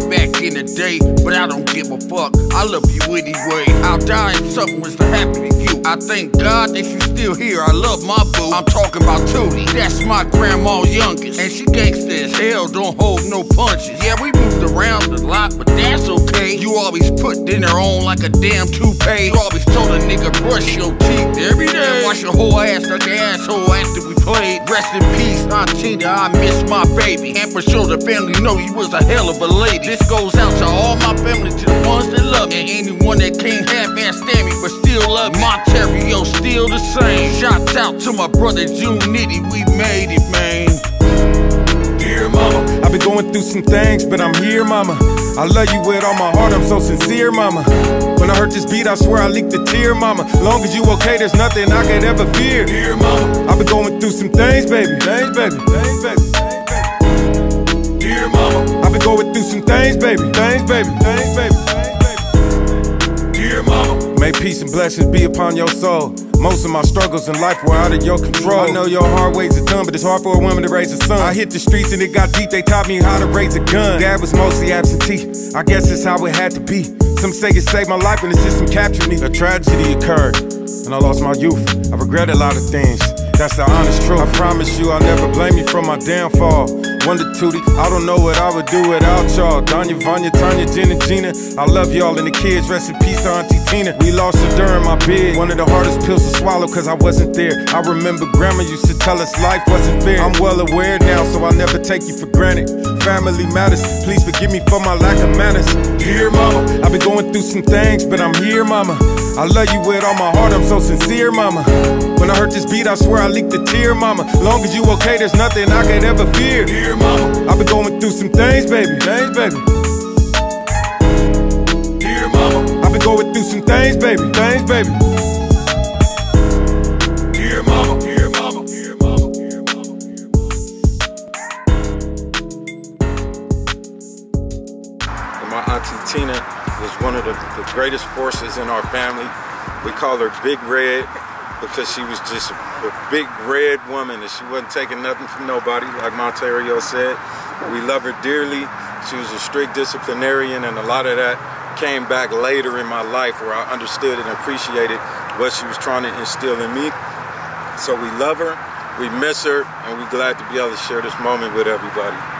back in the day, but I don't give a fuck. I love you anyway. I'll die if something was to happen to you. I thank God that you still here. I love my boo. I'm talking about Tootie. That's my grandma's youngest, and she gangsta as hell, don't hold no punches. Yeah, we moved around a lot, but that's okay. You always put dinner on like a damn toupee. You always told a nigga brush your teeth every day. Wash your whole ass like an asshole after we played. Rest in peace, Aunt Tina, I miss my baby. And for sure the family know you was a hell of a lady. This goes out to all my family, to the ones that love me, and anyone that can't half-ass stand me but still love me. Monterio still the same. Shouts out to my brother June Nitty, we made it, man. Dear mama, I've been going through some things, but I'm here, mama. I love you with all my heart, I'm so sincere, mama. When I heard this beat, I swear I leaked a tear, mama. Long as you okay, there's nothing I could ever fear. Dear mama, I've been going through some things, baby. Things, baby. Things, baby. dear mama, I've been going through some things, baby. Things, baby. Things, baby. dear mama. May peace and blessings be upon your soul. Most of my struggles in life were out of your control. I know your heart weighs a ton, but it's hard for a woman to raise a son. I hit the streets and it got deep, they taught me how to raise a gun. Dad was mostly absentee, I guess it's how it had to be. Some say it saved my life and the system captured me. A tragedy occurred, and I lost my youth. I regret a lot of things, that's the honest truth. I promise you I'll never blame you for my downfall. Wonder Tootie, I don't know what I would do without y'all. Danya, Vanya, Tanya, Jen, and Gina, I love y'all and the kids. Rest in peace to Auntie Tina. We lost her during my bid. One of the hardest pills to swallow cause I wasn't there. I remember grandma used to tell us life wasn't fair. I'm well aware now, so I'll never take you for granted. Family matters, please forgive me for my lack of manners. Dear mama, I've been going through some things, but I'm here, mama. I love you with all my heart, I'm so sincere, mama. When I heard this beat, I swear I leaked a tear, mama. Long as you okay, there's nothing I could ever fear. Dear mama, I've been going through some things, baby. Things, baby. dear mama, I've been going through some things, baby. Things, baby. dear mama, dear mama, dear mama, dear mama. And my auntie Tina was one of the greatest forces in our family. We call her Big Red because she was just a big red woman and she wasn't taking nothing from nobody, like Monterio said. We love her dearly. She was a strict disciplinarian, and a lot of that came back later in my life where I understood and appreciated what she was trying to instill in me. So we love her, we miss her, and we're glad to be able to share this moment with everybody.